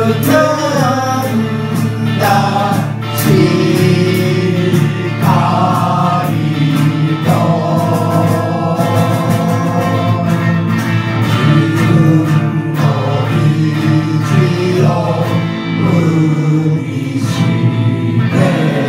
んだしっかりと自分の意地を踏みしめ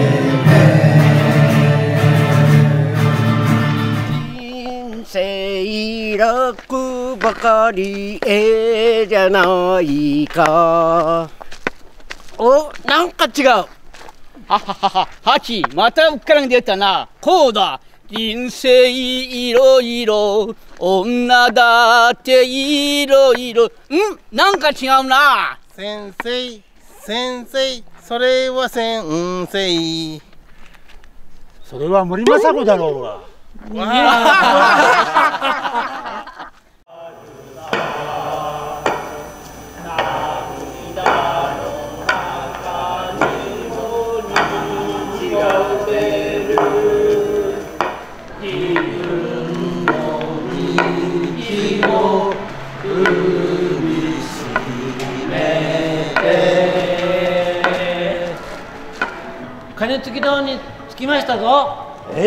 て人生楽ばかりじゃないか。お、なんか違う。はははは、ハチ、またうっからん出たな。こうだ。人生いろいろ、女だっていろいろ。なんか違うな。 先生、先生、それは先生。 それは森昌子だろうが。 鐘つき堂に着きましたぞ。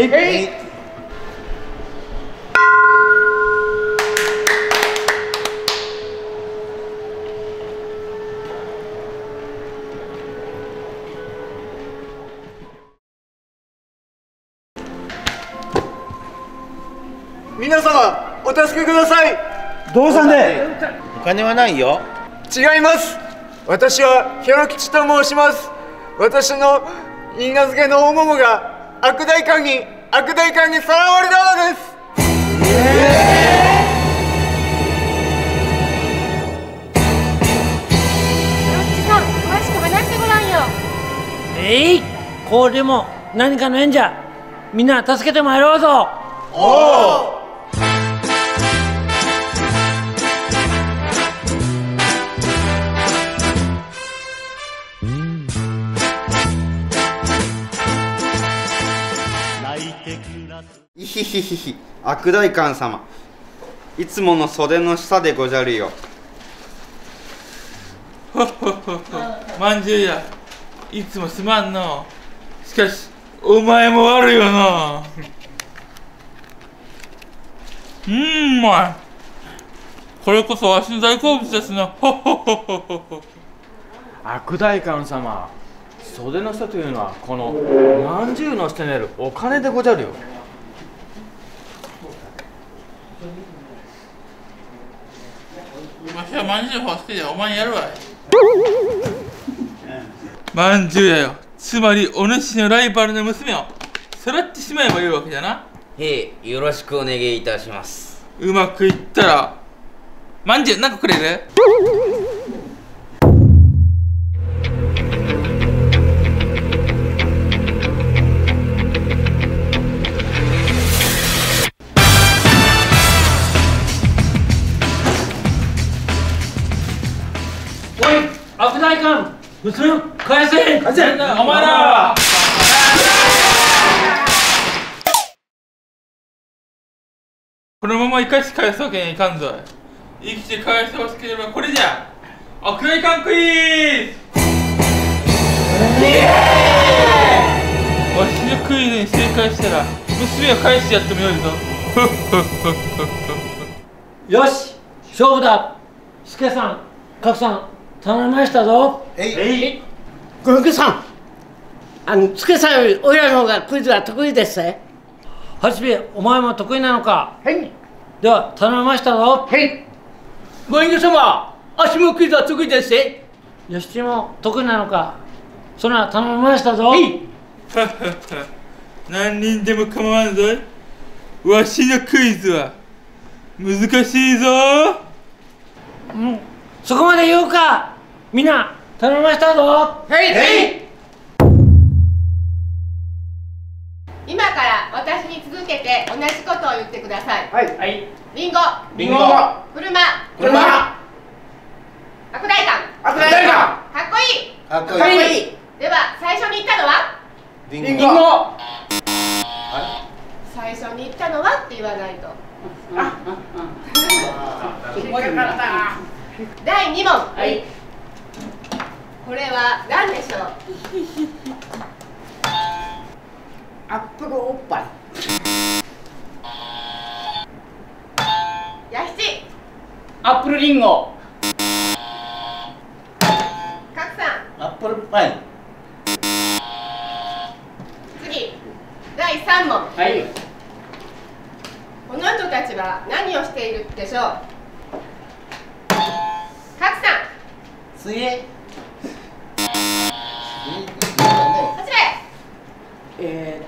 皆様、お助けください。 どうしたんで？ お金はないよ。 違います。私はひろきちと申します。私の因果付けのおももが悪代官にさらわれたのです。 詳しく話してごらんよ。 これでも何かの縁じゃ。みんな助けてまいろうぞ。 おお。 いひひひひ、悪代官様、いつもの袖の下でごじゃるよ。 ほっほっほっほ、まんじゅうや、いつもすまんの。しかしお前も悪いよな。うまい。これこそわしの大好物ですな。ほっほっほっほっほ。 悪代官様、袖の下というのはこのまんじゅうの下にあるお金でごじゃるよ。 わしはまんじゅうほう好きでお前にやるわい。まんじゅうやよ、つまりお主のライバルの娘をさらってしまえばいいわけだな。 よろしくお願いいたします。 うまくいったらまんじゅう何個くれる？ 悪代官、娘を返せ。 お前らこのまま生かし返すわけにはいかんぞい。生きて返してほしければこれじゃ。悪代官クイズ。わしのクイズに正解したら娘を返してやってもよいぞ。 よし、勝負だ。助さん、格さん、頼みましたぞ。 ごめんさん、助さんよりおいらの方がクイズは得意ですね。 はじめ、お前も得意なのか。 はい。 では頼みましたぞ。 はい。ご隠居様、足もクイズは得意ですね。 よしちも得意なのか。それは頼みましたぞ。 はい。 何人でも構わんぞい。わしのクイズは難しいぞ。 そこまで言うか。みんな頼みましたぞ。 はい。 今から私に続けて同じことを言ってください。 はい。 リンゴ、 車、 悪代官、かっこいい。 かっこいい。 では最初に言ったのは？ リンゴ。 最初に言ったのはって言わないと。第2問。 アップルおっぱい。 ヤヒチ。 アップルリンゴ。 カクさん。 アップルパイ。 次、第3問。 はい。 この人たちは何をしているでしょう。カクさん。 水泳。 はじめ。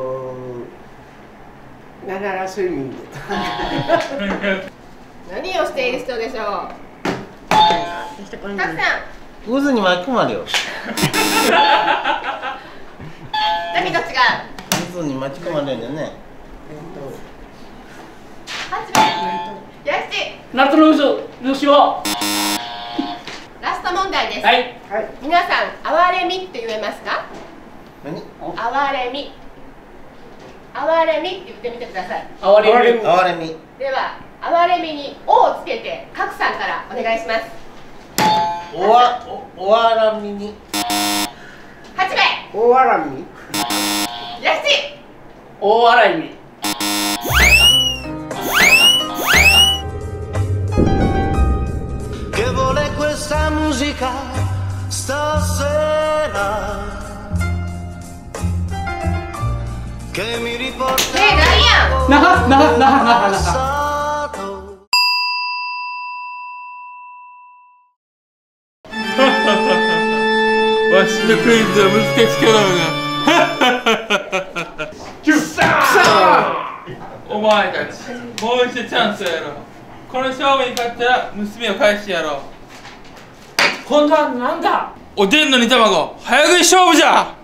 ながらスイミング。 何をしている人でしょう。カクさん。 渦に巻き込まれよ。 何と違う。 渦に巻き込まれるんだよね。 はじめ。ヤヒチ。 ナルトの牛を。 ラスト問題です。 はい。 皆さん、哀れみって言えますか。 何？ 哀れみ。哀れみって言ってみてください。 哀れみ。 哀れみ。 では、哀れみに「お」をつけて、カクさんからお願いします。 おわらみに。 はじめ。 大わらみ。 ヤヒチ。 大洗み。 Che vuole questa musica stasera che mi riporta ねえ、何やん。 那覇。 わしのクイズは難しくなるな。お前たち、もう一度チャンスをやろう。この勝負に勝ったら娘を返してやろう。 今度はなんだ。 おでんの煮卵、早食い勝負じゃ。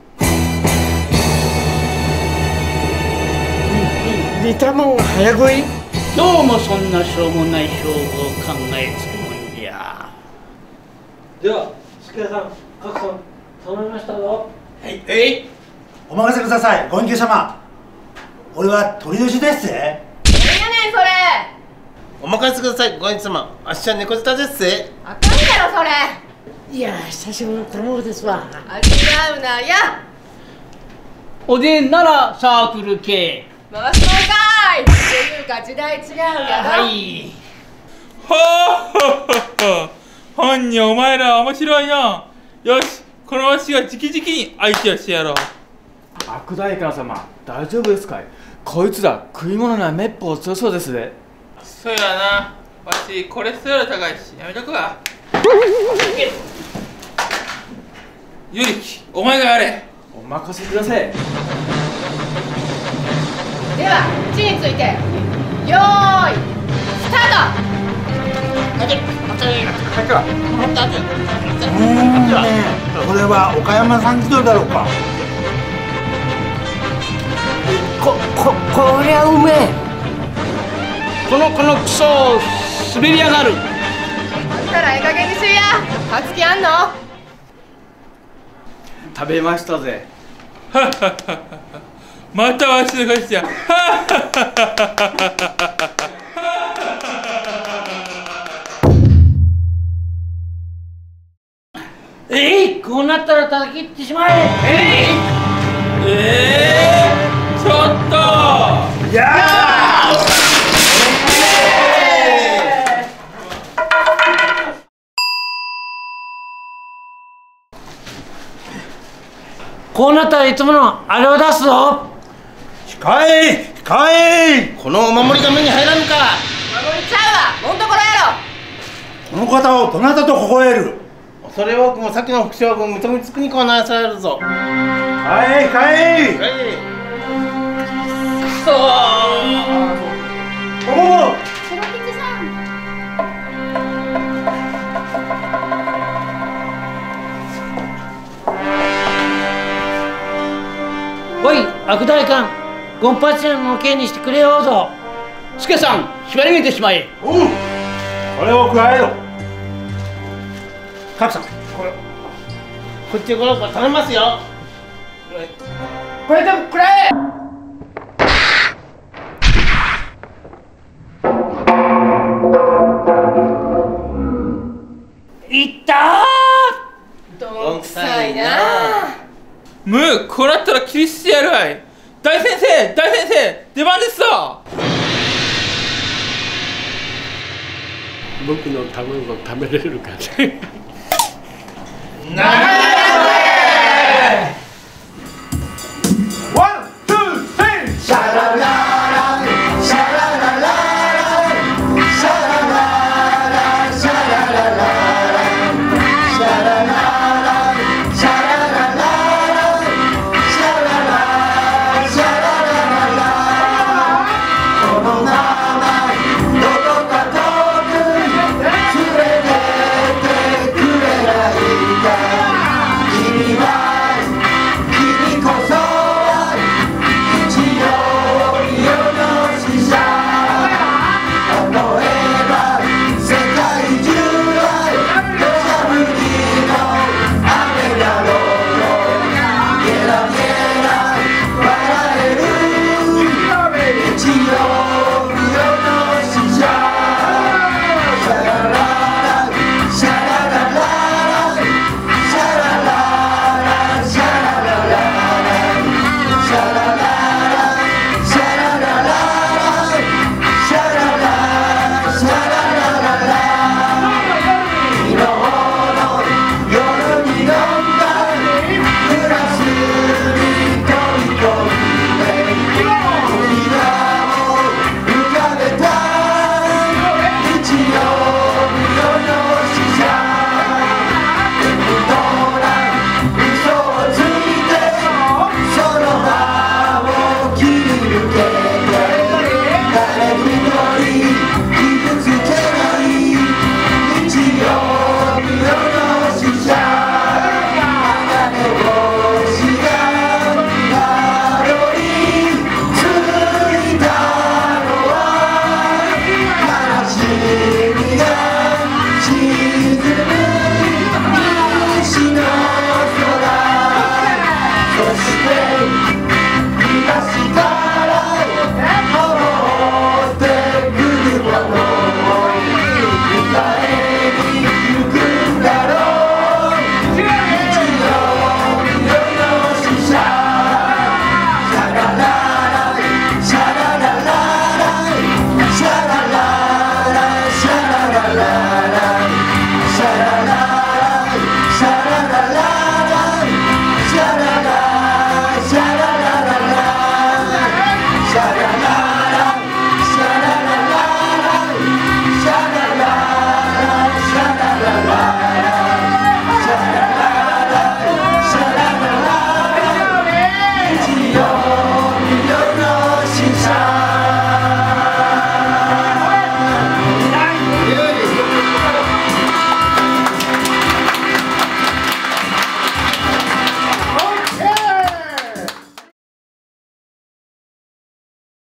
煮卵が早食い。 どうもそんなしょうもない勝負を考えつくもんじゃ。では、助さん、カクさん、頼みましたぞ。 はい。お任せください、ご隠居様。俺は鳥年ですぜ。 何やねん、それ。 お任せください、ご隠居様。あっしは猫舌ですぜ。 あかんやろ、それ。 いや、久しぶりの卵ですわ。 味わうなや。 おでんならサークル系。 回すのかい。っていうか、時代違うんやろ。 はい。 ほー本人お前ら面白いな。よし、このわしが直々に相手をしてやろう。 悪代官様、大丈夫ですかい。こいつら食い物にはめっぽう強そうですね。 そうやな。わしコレステロール高いし、やめとくわ。ゆりき、お前がやれ。 お任せください。 では、位置について。よーい。スタート。 これは岡山産気取りだろうか。 こりゃうめえ。 このクソ滑りやがる。 あんたらええ加減にしいや。勝つ気あんの。 食べましたぜ。 またわしの勝ちじゃ。 こうなったら叩き切ってしまえ。 ちょっと。 いやこうなったらいつものあれを出すぞ。 控え控え。 このお守りが目に入らぬか。 守りちゃうわ。もんところやろ。 この方をどなたと微笑る。 それ多くも先の副将軍認めつくにこはなされるぞ。 控え控え。 くそおお。 白吉さん。 おい、悪代官、ゴンパチの刑にしてくれようぞ。助さん、縛り上げてしまえ。 おう。これを加えろ。カクさん、 こっちころから頼みますよ。 これでもくれ。いったー。 どんくさいな。 ムー、こうなったら切り捨てやるわい。大先生、大先生、出番ですぞ。 僕の卵食べれるかね。 どこか遠く連れてってくれない